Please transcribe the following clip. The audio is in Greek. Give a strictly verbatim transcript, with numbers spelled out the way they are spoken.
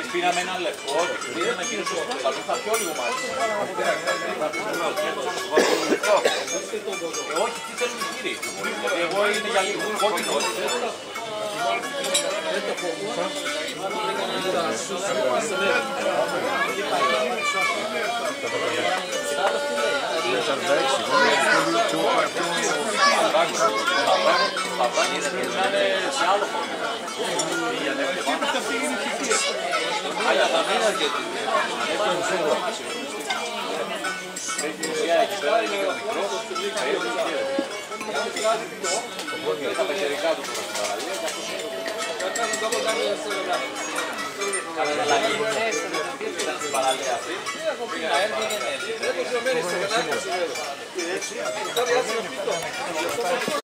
πήραμε ένα λευκό και πήραμε εκείνο το θα θα πιω λίγο μαζί. Όχι, τι θέλουν οι κύριοι. Γιατί εγώ είναι για λίγο κόκκινο. Θα πάνε σε άλλο χώρο. Αλλά θα μείνω και έχει ουσία εκεί πέρα, είναι και ο μικρός, θα είναι και τα πεχερικά του προς την παραλία. Καλά, ήταν στην παραλία αυτή. Πήγα έρθει και έτσι.